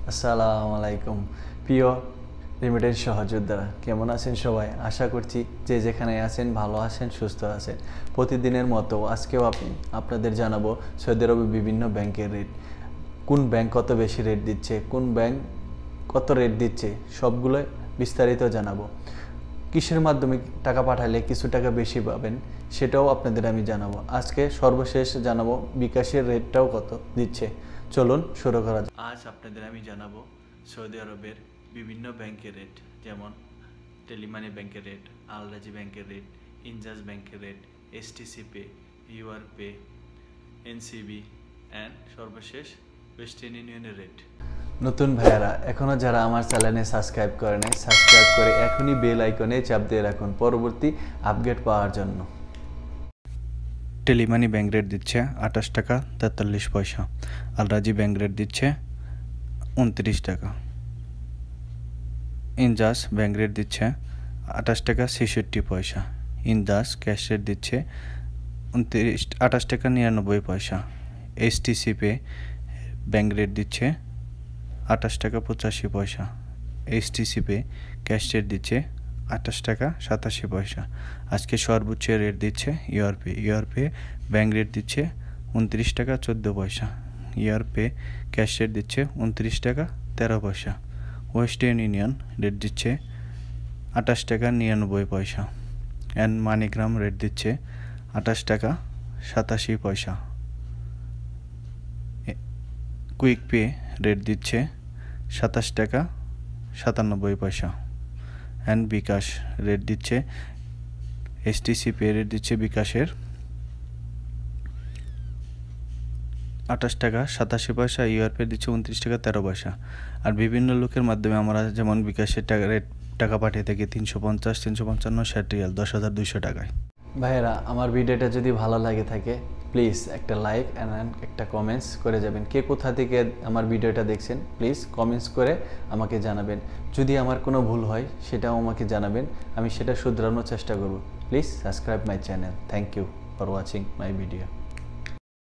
আসসালামু আলাইকুম প্রিয় রেমিটেন্স সহযোদ্ধারা, কেমন আছেন সবাই? আশা করছি যে যেখানে আছেন ভালো আছেন, সুস্থ আছেন। প্রতিদিনের মতো আজকেও আপনাদের জানাবো সৌদি আরবে বিভিন্ন ব্যাংকের রেট, কোন ব্যাংক কত বেশি রেট দিচ্ছে, কোন ব্যাংক কত রেট দিচ্ছে, সবগুলো বিস্তারিত জানাবো। কিসের মাধ্যমে টাকা পাঠালে কিছু টাকা বেশি পাবেন সেটাও আপনাদের আমি জানাবো। আজকে সর্বশেষ জানাবো বিকাশের রেটটাও কত দিচ্ছে। চলুন শুরু করা যাক। আজ আপনাদের আমি জানাবো সৌদি আরবের বিভিন্ন ব্যাংকের রেট, যেমন টেলিমানি ব্যাংকের রেট, আল-রাজি ব্যাংকের রেট, ইনজাজ ব্যাংকের rate, STC pay, UR pay, NCB and সর্বশেষ ওয়েস্টার্ন ইউনিয়নের রেট। নতুন ভাইয়ারা এখনও যারা আমার চ্যানেলে সাবস্ক্রাইব করে নাই, সাবস্ক্রাইব করে এখনই বেল আইকনে চাপ দিয়ে রাখুন পরবর্তী আপডেট পাওয়ার জন্য। টেলিমানি ব্যাংক রেট দিচ্ছে 28 টাকা 43 পয়সা, আল-রাজি ব্যাংক রেট দিচ্ছে 29 টাকা, ইনজাজ ব্যাংক রেট দিচ্ছে 28 টাকা 66 পয়সা, ইনজাজ ক্যাশ রেট দিচ্ছে 28 টাকা 99 পয়সা, এসটিসি পে ব্যাংক রেট দিচ্ছে 28 টাকা 85 পয়সা, এসটিসি পে ক্যাশ রেট দিচ্ছে 28 টাকা 87 পয়সা। আজকে সর্বোচ্চ রেট দিচ্ছে ইউআর পে ব্যাংক রেট দিচ্ছে 29 টাকা 14 পয়সা, ইউআর পে ক্যাশ রেট দিচ্ছে 29 টাকা 13 পয়সা, ওয়েস্টার্ন ইউনিয়ন রেট দিচ্ছে 28 টাকা 99 পয়সা, অ্যান্ড মানিগ্রাম রেট দিচ্ছে 28 টাকা 87 পয়সা, কুইক পে রেট দিচ্ছে 27 টাকা 97 পয়সা, অ্যান্ড বিকাশ রেট দিচ্ছে এসটিসি পে রেট দিচ্ছে বিকাশের 28 টাকা 87 পয়সা, ইউআর পে দিচ্ছে 29 টাকা 13 পয়সা। আর বিভিন্ন লোকের মাধ্যমে আমরা যেমন বিকাশের টাকা পাঠিয়ে থাকি 350, 355, 60 রিয়াল, 10,200 টাকায়। ভাইয়েরা, আমার ভিডিওটা যদি ভালো লাগে থাকে প্লিজ একটা লাইক অ্যান্ড একটা কমেন্টস করে যাবেন। কে কোথা থেকে আমার ভিডিওটা দেখছেন প্লিজ কমেন্টস করে আমাকে জানাবেন। যদি আমার কোনো ভুল হয় সেটাও আমাকে জানাবেন, আমি সেটা শুধরানোর চেষ্টা করব। Please subscribe my channel. Thank you for watching my video.